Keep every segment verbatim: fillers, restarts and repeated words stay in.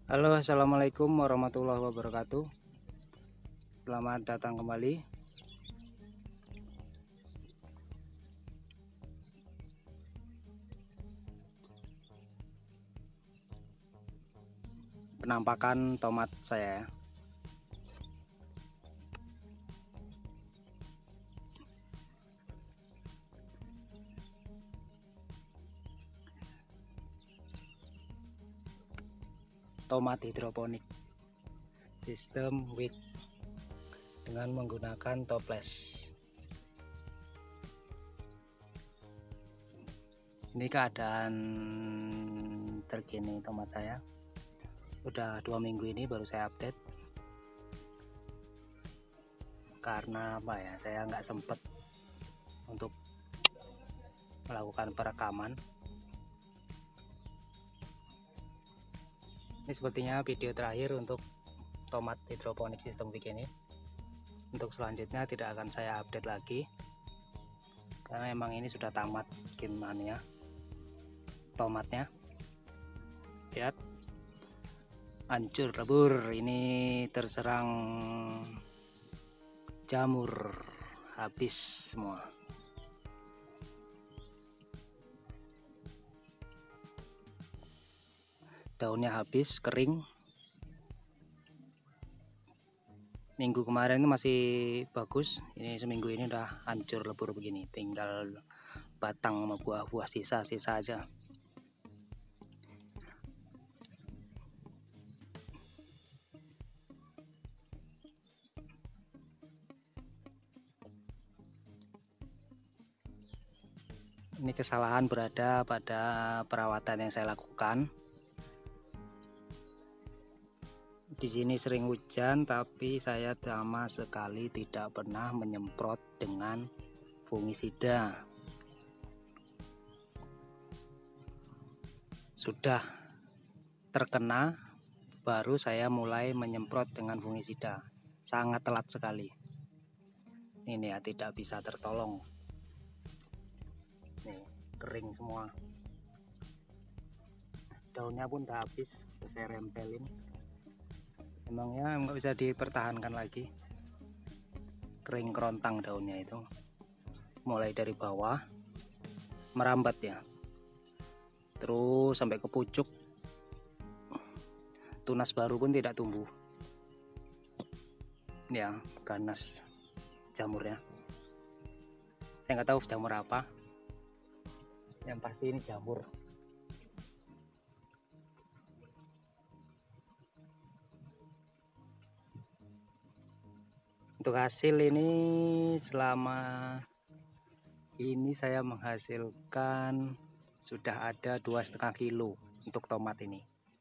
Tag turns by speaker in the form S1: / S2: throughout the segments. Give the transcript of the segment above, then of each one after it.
S1: Halo, assalamualaikum warahmatullahi wabarakatuh. Selamat datang kembali. Penampakan tomat saya. Tomat hidroponik sistem W I C dengan menggunakan toples. Ini keadaan terkini tomat saya. Udah dua minggu ini baru saya update. Karena apa ya? Saya nggak sempet untuk melakukan perekaman. Ini sepertinya video terakhir untuk tomat hidroponik sistem W I C ini. Untuk selanjutnya tidak akan saya update lagi karena emang ini sudah tamat gimana tomatnya. Lihat, hancur lebur. Ini terserang jamur, habis semua. Daunnya habis, kering. Minggu kemarin itu masih bagus, ini seminggu ini udah hancur lebur begini, tinggal batang sama buah-buah sisa-sisa aja. Ini kesalahan berada pada perawatan yang saya lakukan. Di sini sering hujan, tapi saya sama sekali tidak pernah menyemprot dengan fungisida. Sudah terkena, baru saya mulai menyemprot dengan fungisida. Sangat telat sekali. Ini ya, tidak bisa tertolong. Nih, kering semua. Daunnya pun udah habis, saya rempelin. Emangnya nggak bisa dipertahankan lagi. Kering kerontang daunnya itu, mulai dari bawah merambat ya, terus sampai ke pucuk. Tunas baru pun tidak tumbuh ya, ganas jamurnya. Saya nggak tahu jamur apa, yang pasti ini jamur. Untuk hasil ini, selama ini saya menghasilkan sudah ada dua setengah kilo untuk tomat ini.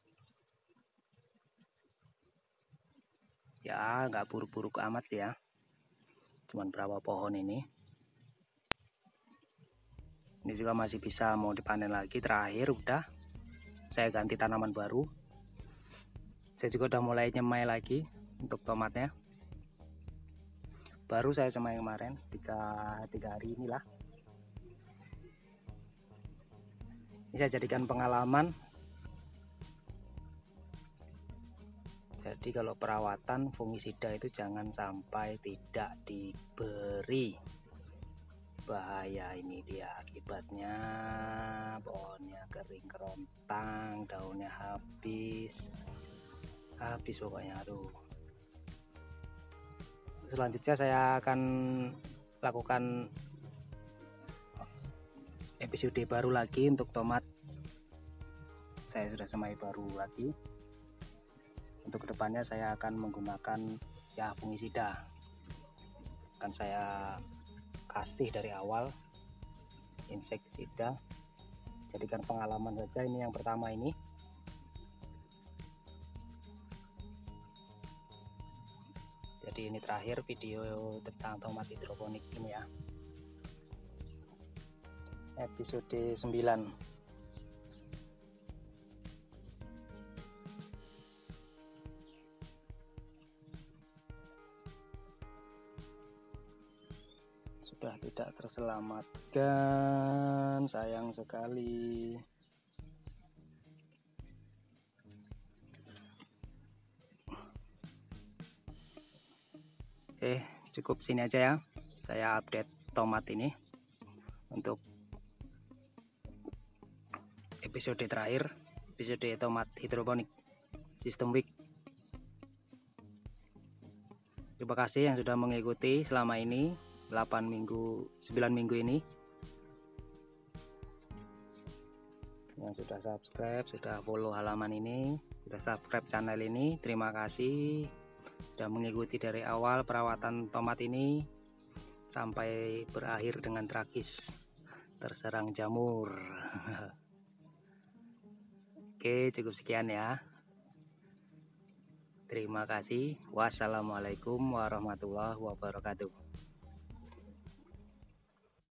S1: Ya nggak buruk-buruk amat sih ya, cuman berapa pohon ini. Ini juga masih bisa mau dipanen lagi. Terakhir udah saya ganti tanaman baru. Saya juga udah mulai nyemai lagi untuk tomatnya. Baru saya semai kemarin, tiga, tiga hari inilah. Ini saya jadikan pengalaman. Jadi kalau perawatan fungisida itu jangan sampai tidak diberi. Bahaya ini dia akibatnya. Pohonnya kering kerontang, daunnya habis. Habis pokoknya, aduh. Selanjutnya saya akan lakukan episode baru lagi untuk tomat. Saya sudah semai baru lagi. Untuk kedepannya saya akan menggunakan ya fungisida. Akan saya kasih dari awal insektisida. Jadikan pengalaman saja, ini yang pertama ini. Jadi ini terakhir video tentang tomat hidroponik ini ya, episode sembilan. Sudah tidak terselamatkan, sayang sekali. cukup sini aja ya, saya update tomat ini untuk episode terakhir, episode tomat hidroponik sistem Wick. Terima kasih yang sudah mengikuti selama ini delapan minggu, sembilan minggu ini, yang sudah subscribe, sudah follow halaman ini, sudah subscribe channel ini. Terima kasih sudah mengikuti dari awal perawatan tomat ini sampai berakhir dengan tragis terserang jamur. Oke, cukup sekian ya. Terima kasih. Wassalamualaikum warahmatullahi wabarakatuh.